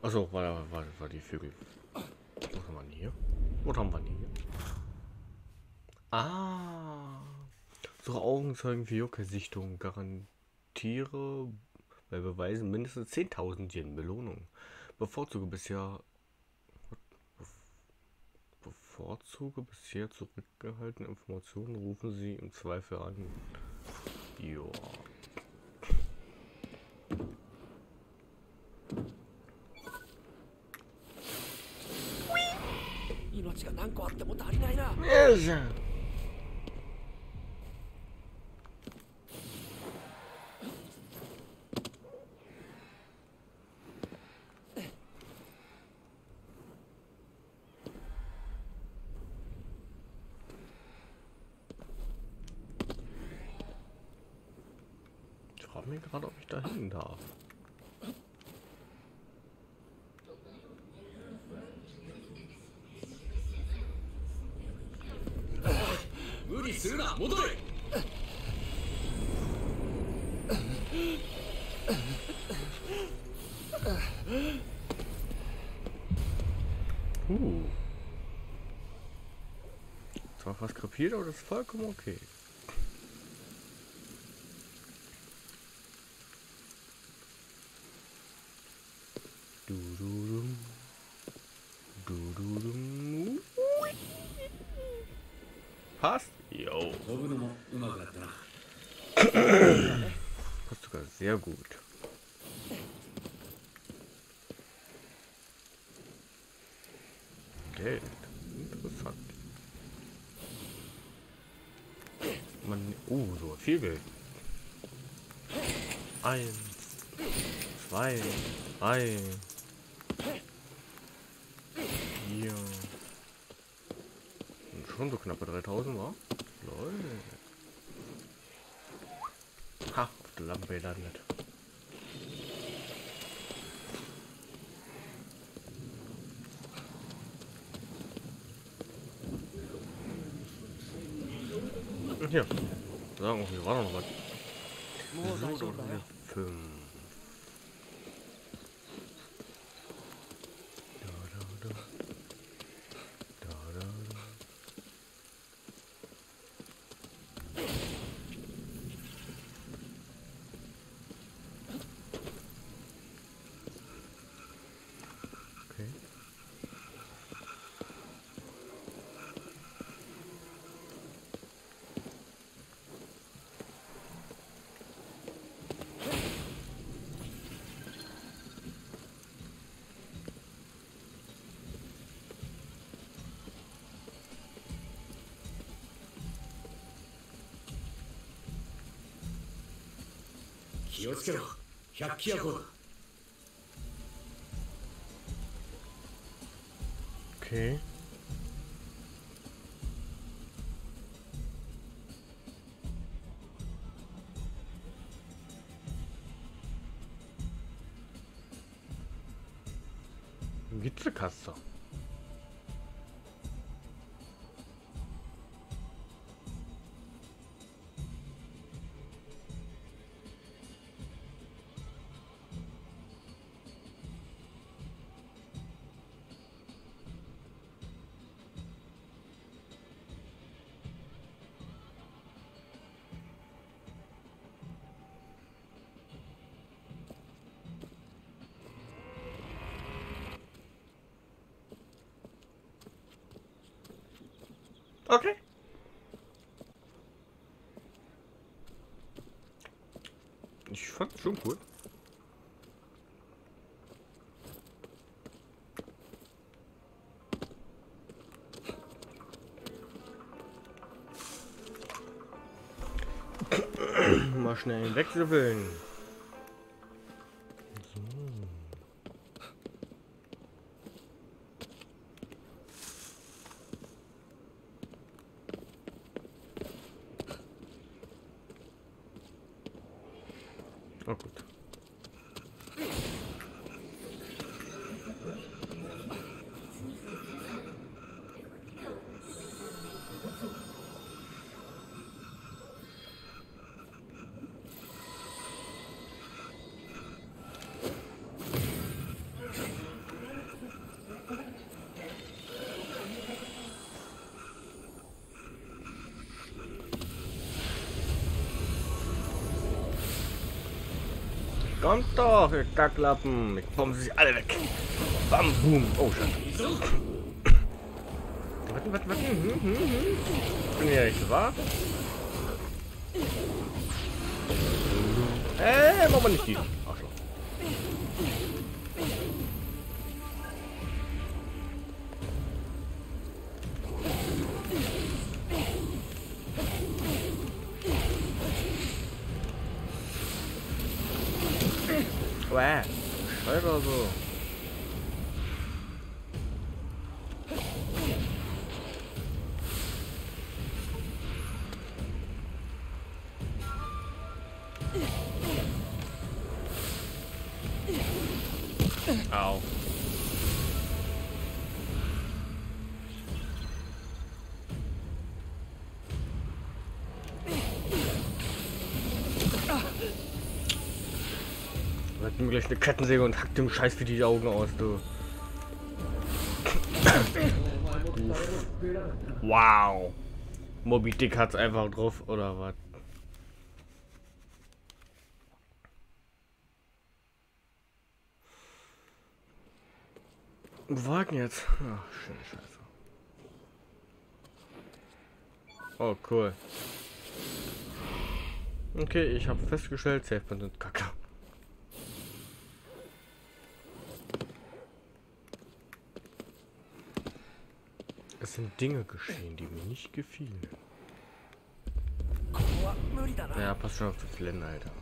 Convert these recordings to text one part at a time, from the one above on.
Achso, war die Vögel. Was haben wir hier? Was haben wir hier? Ah. So Augenzeugen für Joker-Sichtung. Garantiere bei Beweisen mindestens 10.000 Yen Belohnung. Bevorzuge bisher zurückgehaltene Informationen rufen Sie im Zweifel an. Joa. 命が何個あっても足りないな。 よいしょ。Ich frage mich gerade, ob ich da hin darf. Zwar fast kapiert, aber das ist vollkommen okay. Passt? Jo. Passt sogar sehr gut. Geld. Interessant. Man. So viel Geld. 1, 2, 3, 4. Und schon so knappe 3.000 war. Lol. Ha, auf der Lampe gelandet. Hier. Sagen wir, hier war noch was. So, 5. Okay. Okay. Witzekaster. Okay. Ich fand's schon cool. Mal schnell einen wechseln. Oh gut. Kommt doch, ihr Kacklappen. Ich bombe sie alle weg. Bam, boom. Oh, Scheiße. Was? Bin ich ja nicht wahr? Machen wir nicht die. Arschloch. Wow. Scheiße so. Au. Hat mir gleich eine Kettensäge und hackt dem Scheiß wie die Augen aus, du. Wow. Moby Dick hat's einfach drauf, oder was? Wo war denn jetzt? Ach, schöne Scheiße. Oh, cool. Okay, ich habe festgestellt, Safe sind Kacke. Es sind Dinge geschehen, die mir nicht gefielen. Ja, passt schon auf das Flennen, Alter.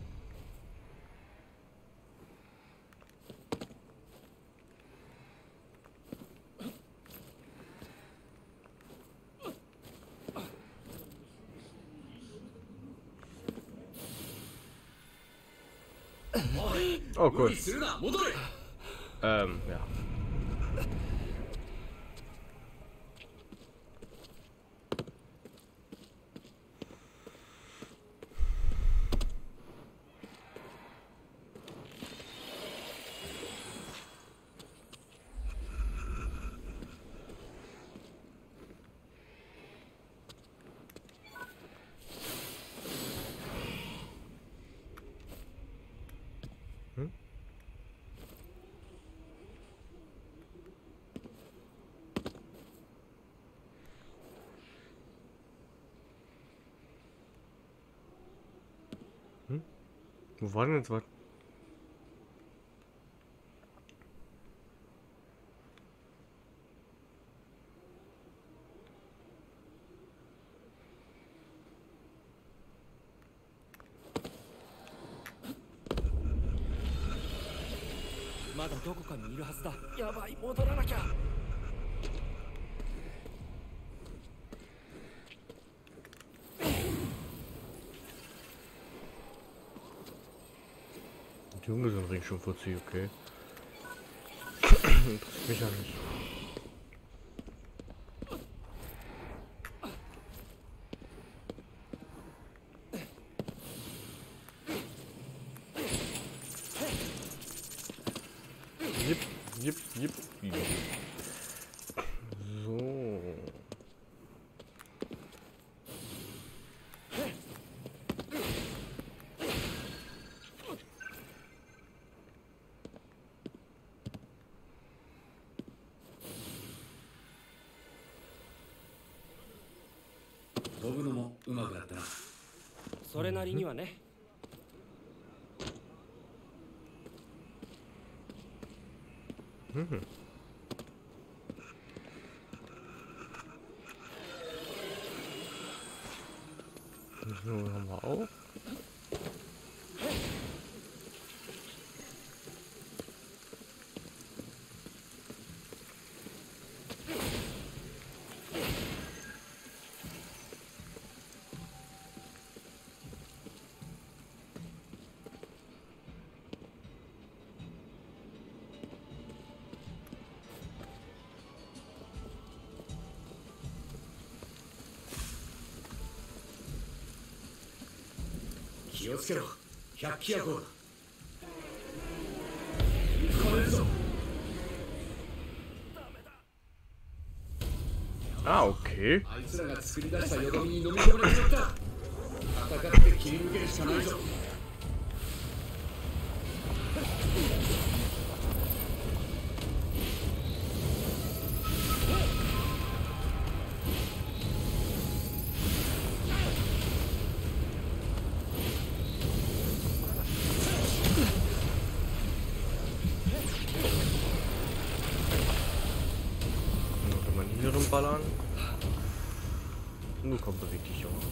Oh, cool. Ja. Wo war denn jetzt was? まだどこかにいるはずだ。やばい、戻らなきゃ。 Die Junge sind Ring schon vorzieht, okay. Interessiert mich ja nicht. Jip. So. それなりにはね。 So, haben wir auch. Ah, okay. Kann man hier rumballern? Nur komm, beweg dich, Junge.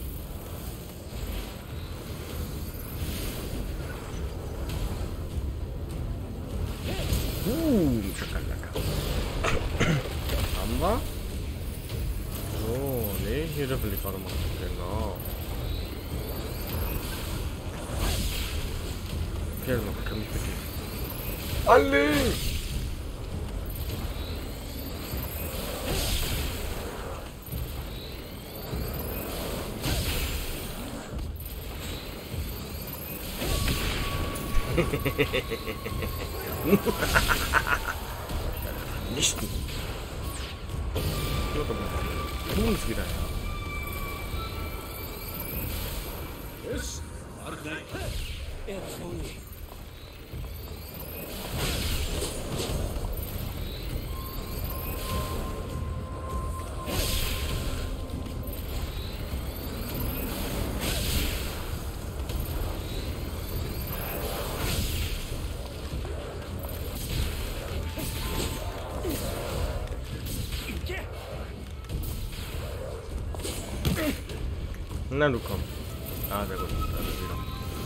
Schakalaka. Haben wir? So, nee, hier da will ich gerade mal. Genau. Okay, also kann ich bitte. Alle! Nicht. Tun es wieder, ja. よし悪くない偉そうに Na, du komm. Ah, sehr gut. Also wieder.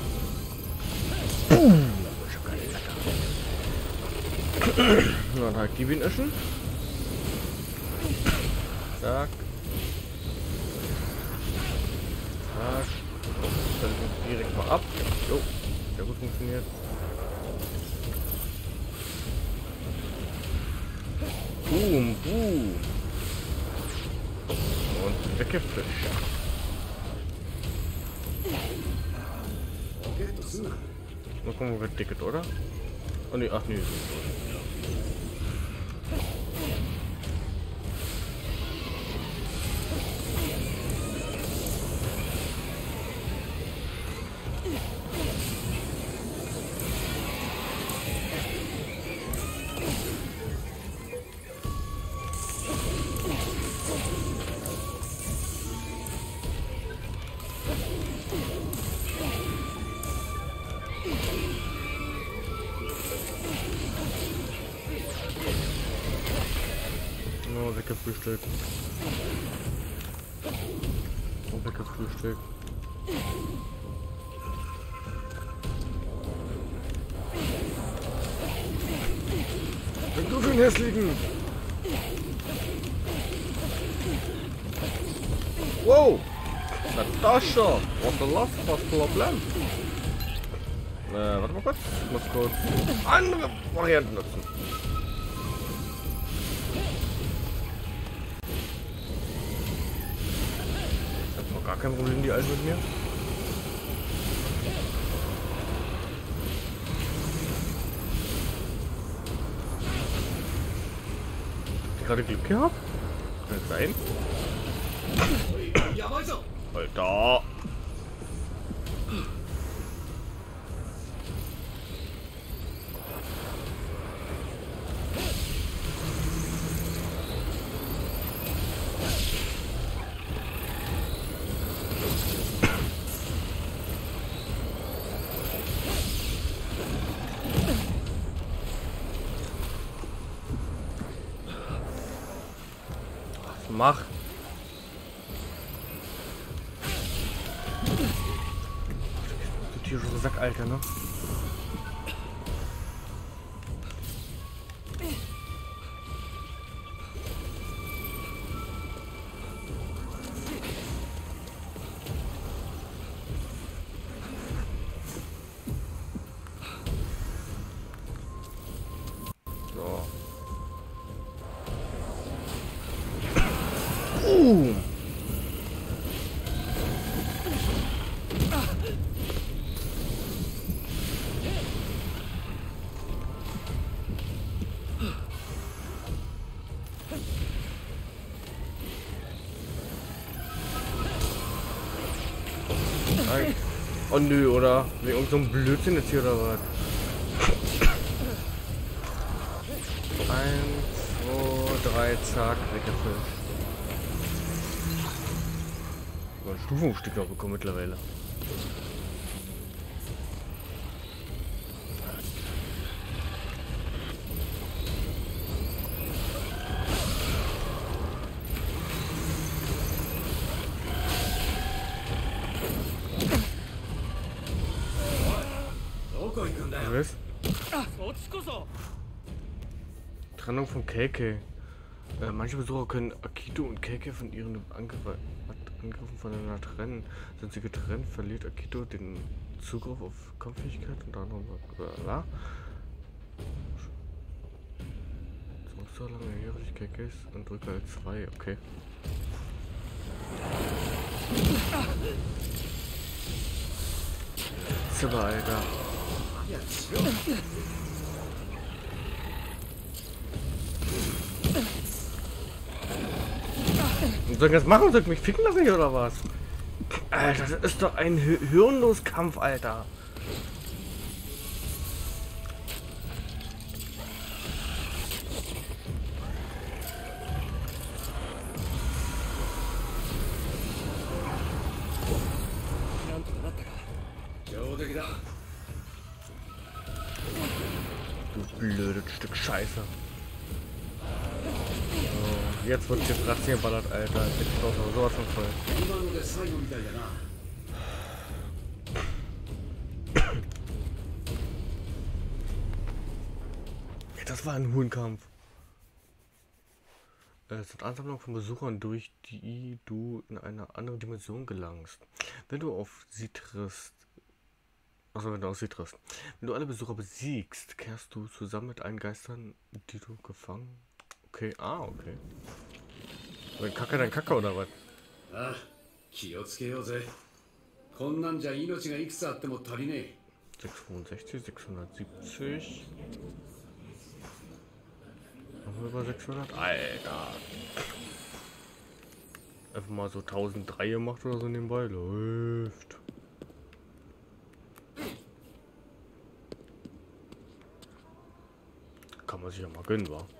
Boom. Na, da gib ihn essen. Zack. Zack. Dann direkt mal ab. Jo, sehr gut funktioniert. Boom, boom. Und weggefischt. Mal gucken, wir Ticket, oder? Oh nee, ach nee. Weggefrühstückt. Und weggefrühstückt. Wenn du für den hässlichen. Wow! Natascha! Was the last was Problem? Warte mal kurz. Ich muss kurz andere Varianten nutzen. Gar kein Problem, die Alten mit mir. Habt ihr gerade Glück gehabt? Kann das sein? Alter! Mach. Du tierische Sack, Alter, ne? So. Oh nö, oder? Wegen irgend so einem Blödsinn jetzt hier oder was? 3, zack, weggefüllt. Ein Stufenstück noch bekommen mittlerweile. Was? Trennung von Keike. Manche Besucher können Akito und Keike von ihren Angriffen voneinander trennen. Sind sie getrennt, verliert Akito den Zugriff auf Kampffähigkeit und dann bla. So lange her, ich Keike ist und drücke L2, okay. Zimmer, Alter. Und soll ich das machen? Soll ich mich ficken lassen hier oder was? Alter, das ist doch ein hirnlos Kampf, Alter. Du blödes Stück Scheiße. So, jetzt wird hier Razzia ballert, Alter. Ich bin doch sowas von voll. Das war ein Huhnkampf. Es sind Ansammlungen von Besuchern, durch die du in eine andere Dimension gelangst. Wenn du auf sie triffst. Achso, wenn du auf sie triffst. Wenn du alle Besucher besiegst, kehrst du zusammen mit allen Geistern, die du gefangen. Okay, okay. Dann Kacke dein Kacke oder was? 665, 670. Noch über 600. Alter. Einfach mal so 1003 gemacht oder so nebenbei. Läuft. Kann man sich ja mal gönnen, wa?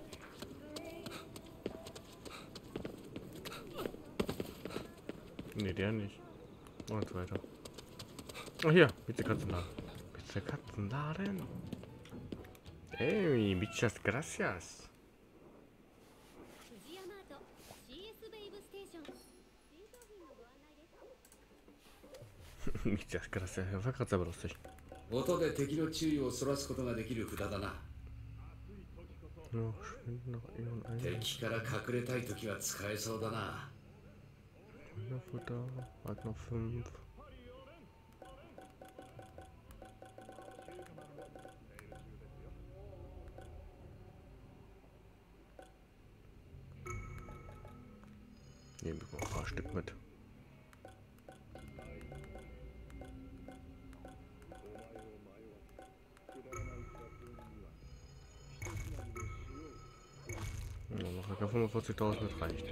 Ne, der nicht. Und weiter. Oh, hier, bitte Katzenladen. Bitte Katzenladen. Hey, muchas gracias. Muchas gracias. War gerade selber lustig. 音で敵の注意をそらすことができる札だな。敵から隠れたいときは使えそうだな。 Futter, hat noch 5. Nehmen wir mal ein paar Stück mit. Ja, noch 45.000 mit reicht.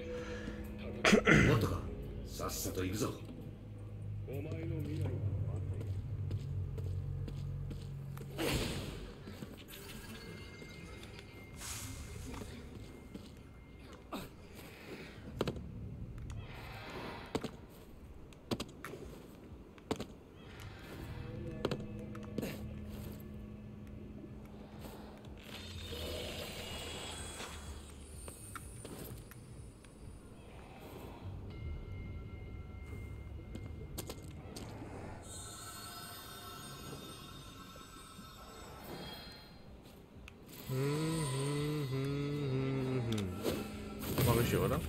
さっさと行くぞ。Mach ich hier, oder?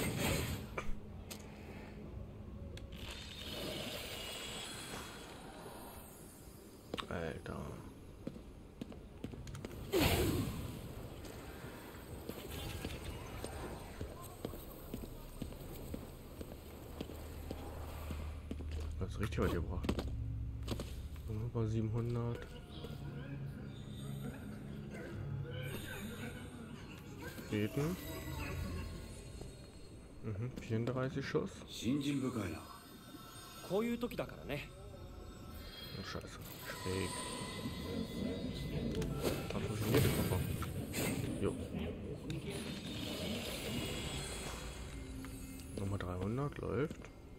Alter. Das ist richtig weit gebracht. Bei 700. Beten. 34 Schuss. Oh, Scheiße. Schräg. Hat funktioniert der Koffer. Jo. gut läuft.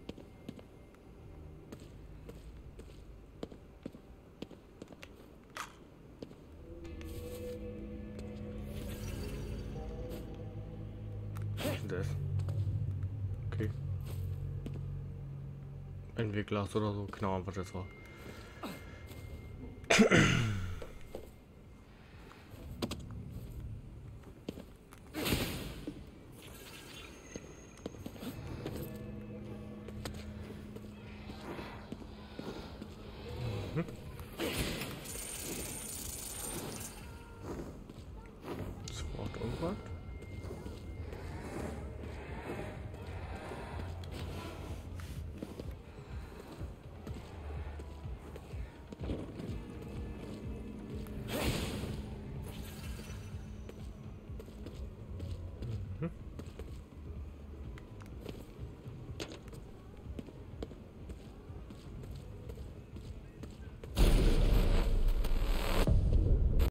Was ist denn das? Okay. Entwickler oder so, keine Ahnung, was das war. Das braucht irgendwas.